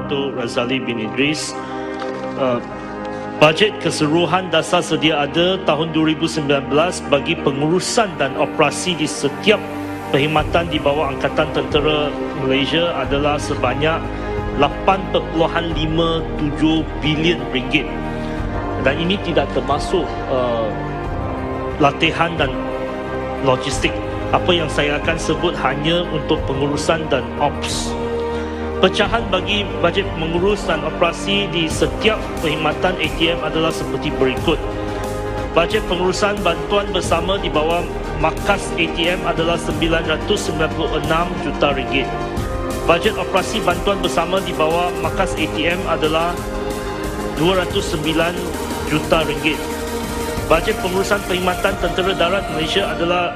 Datuk Razali bin Idris. Bajet keseluruhan dasar sedia ada tahun 2019 bagi pengurusan dan operasi di setiap perkhidmatan di bawah Angkatan Tentera Malaysia adalah sebanyak 8.57 bilion ringgit. Dan ini tidak termasuk latihan dan logistik. Apa yang saya akan sebut hanya untuk pengurusan dan ops. Pecahan bagi bajet mengurus dan operasi di setiap perkhidmatan ATM adalah seperti berikut. Bajet pengurusan bantuan bersama di bawah markas ATM adalah 996 juta ringgit. Bajet operasi bantuan bersama di bawah markas ATM adalah 209 juta ringgit. Bajet pengurusan perkhidmatan Tentera Darat Malaysia adalah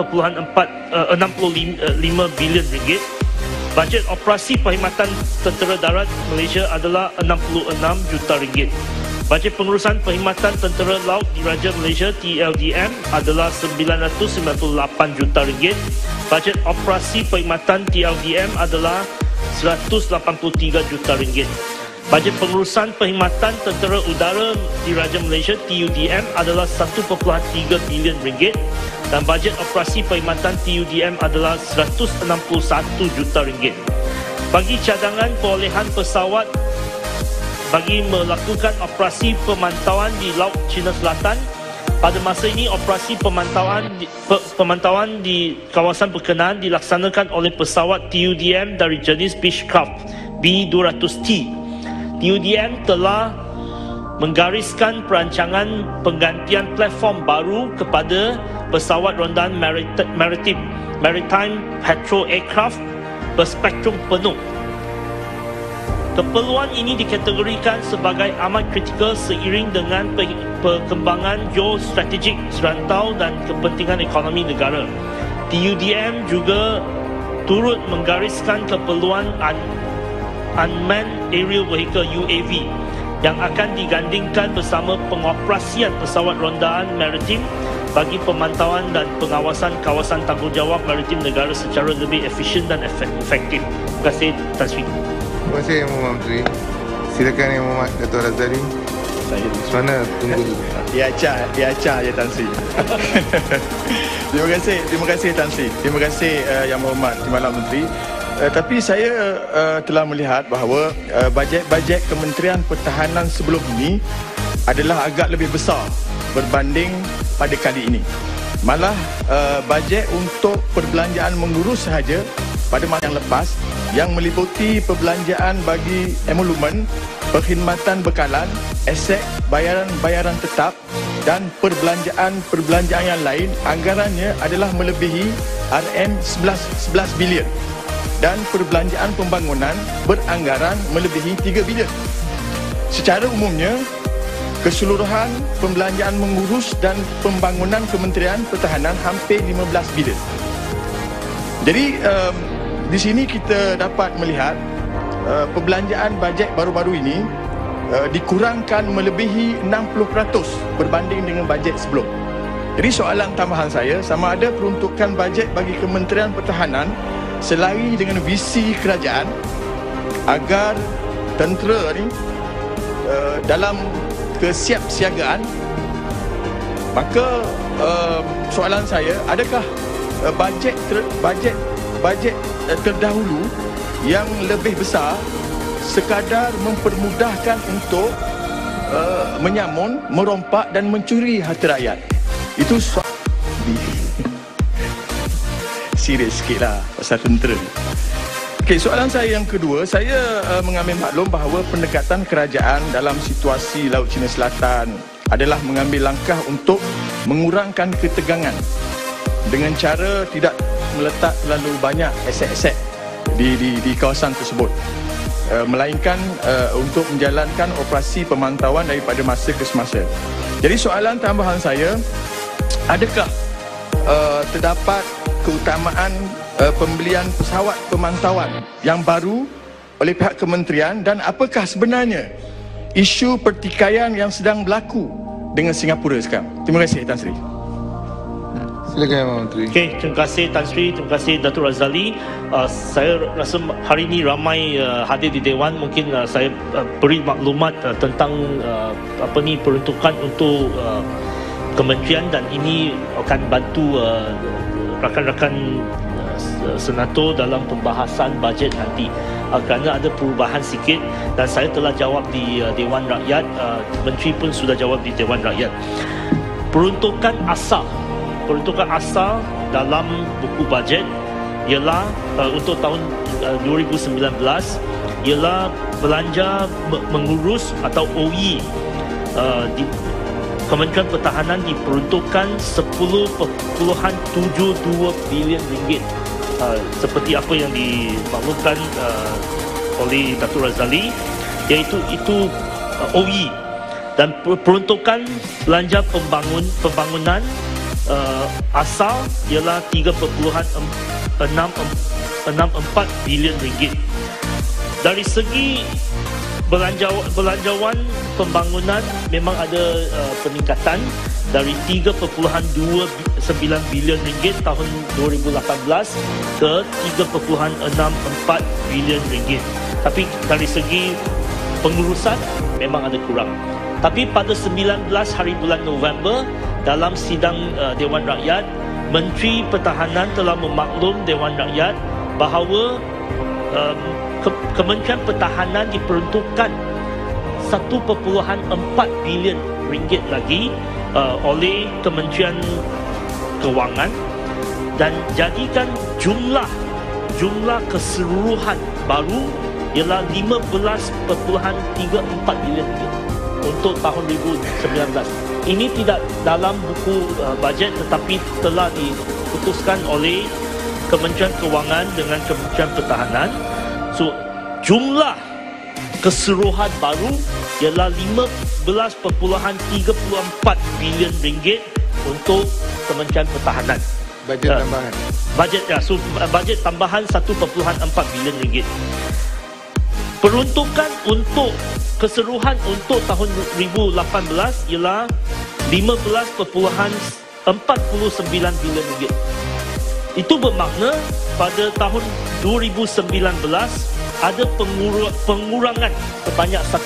4.65 bilion ringgit. Bajet operasi perkhidmatan Tentera Darat Malaysia adalah 66 juta ringgit. Bajet pengurusan perkhidmatan Tentera Laut Diraja Malaysia TLDM adalah 998 juta ringgit. Bajet operasi perkhidmatan TLDM adalah 183 juta ringgit. Bajet pengurusan perkhidmatan Tentera Udara Diraja Malaysia TUDM adalah 1.3 bilion ringgit. Dan bajet operasi perkhidmatan TUDM adalah 161 juta ringgit. Bagi cadangan perolehan pesawat bagi melakukan operasi pemantauan di Laut Cina Selatan, pada masa ini operasi pemantauan di kawasan berkenaan dilaksanakan oleh pesawat TUDM dari jenis Beechcraft B200T. TUDM telah menggariskan perancangan penggantian platform baru kepada pesawat rondaan maritime patrol aircraft berspektrum penuh. Keperluan ini dikategorikan sebagai amat kritikal seiring dengan perkembangan geostrategik serantau dan kepentingan ekonomi negara. TUDM juga turut menggariskan keperluan Unmanned Aerial Vehicle UAV yang akan digandingkan bersama pengoperasian pesawat rondaan maritim bagi pemantauan dan pengawasan kawasan tanggungjawab maritim negara secara lebih efisien dan efektif. Terima kasih, Tan Sri. Terima kasih, Yang Mohd Menteri. Silakan Yang Mohd Datuk Razali. Saya Mana tunggu dulu. Dia acah je Tan Sri. Terima kasih Tan Sri. Terima kasih Yang Berhormat Timbalan Menteri. Tapi saya telah melihat bahawa bajet Kementerian Pertahanan sebelum ini adalah agak lebih besar berbanding pada kali ini. Malah bajet untuk perbelanjaan mengurus sahaja pada masa yang lepas yang meliputi perbelanjaan bagi emolumen, perkhidmatan bekalan, aset, bayaran tetap dan perbelanjaan yang lain, anggarannya adalah melebihi RM11 bilion. Dan perbelanjaan pembangunan beranggaran melebihi 3 bilion. Secara umumnya, keseluruhan pembelanjaan mengurus dan pembangunan Kementerian Pertahanan hampir 15 bilion. Jadi, di sini kita dapat melihat perbelanjaan bajet baru-baru ini dikurangkan melebihi 60% berbanding dengan bajet sebelum. Jadi soalan tambahan saya, sama ada peruntukan bajet bagi Kementerian Pertahanan selari dengan visi kerajaan agar tentera ni dalam kesiapsiagaan, maka soalan saya, adakah bajet terdahulu yang lebih besar sekadar mempermudahkan untuk menyamun, merompak dan mencuri harta rakyat? Itu soal serius sikit lah pasal tentera. Okey, soalan saya yang kedua, saya mengambil maklum bahawa pendekatan kerajaan dalam situasi Laut Cina Selatan adalah mengambil langkah untuk mengurangkan ketegangan dengan cara tidak meletak terlalu banyak aset-aset di kawasan tersebut, melainkan untuk menjalankan operasi pemantauan daripada masa ke semasa. Jadi soalan tambahan saya, adakah terdapat keutamaan pembelian pesawat pemantauan yang baru oleh pihak kementerian, dan apakah sebenarnya isu pertikaian yang sedang berlaku dengan Singapura sekarang? Terima kasih, Tan Sri. Silakan Yang Menteri. Okey, terima kasih Tan Sri, terima kasih Datuk Razali. Saya rasa hari ini ramai hadir di Dewan. Mungkin saya beri maklumat tentang peruntukan untuk kementerian, dan ini akan bantu rakan-rakan Senator dalam pembahasan bajet nanti, kerana ada perubahan sikit, dan saya telah jawab di Dewan Rakyat. Menteri pun sudah jawab di Dewan Rakyat. Peruntukan asal dalam buku bajet ialah untuk tahun 2019 ialah belanja mengurus atau OE di Kementerian Pertahanan diperuntukkan 10.72 bilion ringgit, seperti apa yang dimaklumkan oleh Datuk Razali, iaitu OE. Dan peruntukan belanja pembangunan asal ialah 3.64 bilion ringgit. Dari segi belanjawan pembangunan memang ada peningkatan dari 3.29 bilion ringgit tahun 2018 ke 3.64 bilion ringgit. Tapi dari segi pengurusan memang ada kurang. Tapi pada 19 hari bulan November, dalam sidang Dewan Rakyat, Menteri Pertahanan telah memaklum Dewan Rakyat bahawa Kementerian Pertahanan diperuntukkan 1.4 bilion ringgit lagi oleh Kementerian Kewangan, dan jadikan jumlah keseluruhan baru ialah 15.34 bilion ringgit untuk tahun 2019. Ini tidak dalam buku bajet, tetapi telah diputuskan oleh Kementerian Kewangan dengan Kementerian Pertahanan. So, jumlah keseluruhan baru ialah 15.34 bilion ringgit untuk Kementerian Pertahanan. Bajet tambahan. Bajet tambahan 1.4 bilion ringgit. Peruntukan untuk keseluruhan untuk tahun 2018 ialah 15.49 bilion ringgit. Itu bermakna pada tahun 2019 ada pengurangan sebanyak 1%.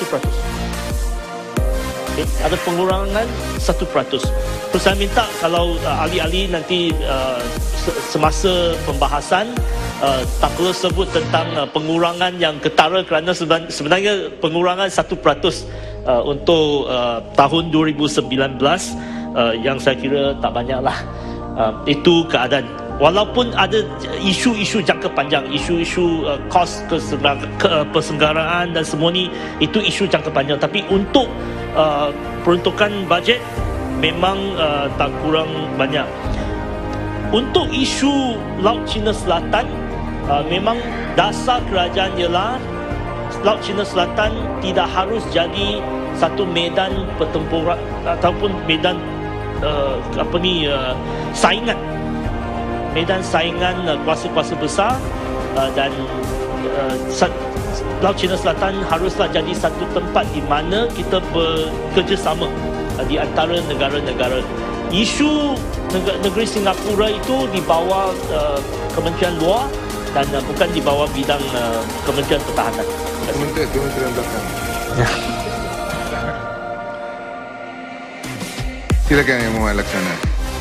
Okay, ada pengurangan 1%. So, saya minta kalau ahli-ahli nanti semasa pembahasan tak perlu sebut tentang pengurangan yang ketara, kerana sebenarnya pengurangan 1% untuk tahun 2019 yang saya kira tak banyaklah. Itu keadaan. Walaupun ada isu-isu jangka panjang, isu-isu kos persenggaraan dan semua ni, itu isu jangka panjang. Tapi untuk peruntukan bajet memang tak kurang banyak. Untuk isu Laut Cina Selatan, memang dasar kerajaan ialah Laut Cina Selatan tidak harus jadi satu medan pertempuran ataupun medan saingan. Medan saingan kuasa-kuasa besar, dan Laut Cina Selatan haruslah jadi satu tempat di mana kita bekerjasama di antara negara-negara. Isu negeri Singapura itu di bawah Kementerian Luar dan bukan di bawah bidang Kementerian Pertahanan. Kementerian Belakang. Silakan Yang Muhammad Laksana.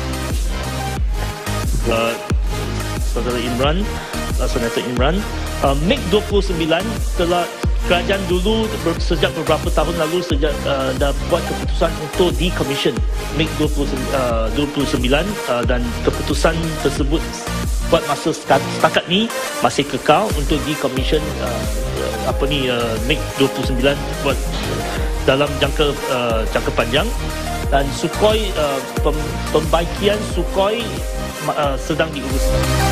Saudara Imran, Senator Imran, MiG 29 telah kerajaan dulu sejak beberapa tahun lalu dah buat keputusan untuk decommission MiG 29 dan keputusan tersebut buat masa setakat ni masih kekal untuk decommission MiG 29 buat dalam jangka panjang. Dan Sukhoi, pembaikian Sukhoi sedang diurus.